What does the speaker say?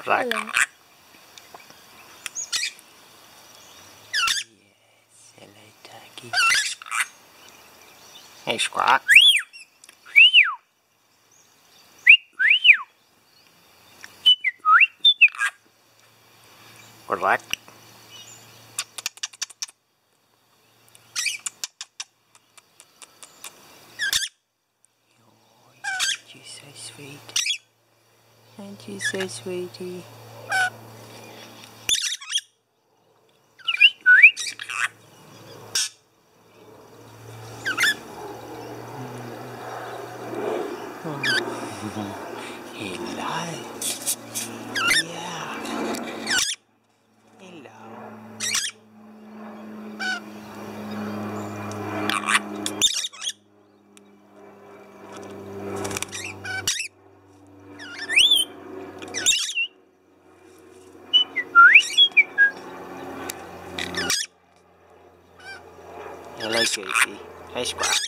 Right. Hello. Yes, hello, doggy. Hey, Squawk. Relax. Aren't you so sweet? Aren't you so sweetie? Hello. Yeah. Hello. Hello, Casey. Hey, Squawk.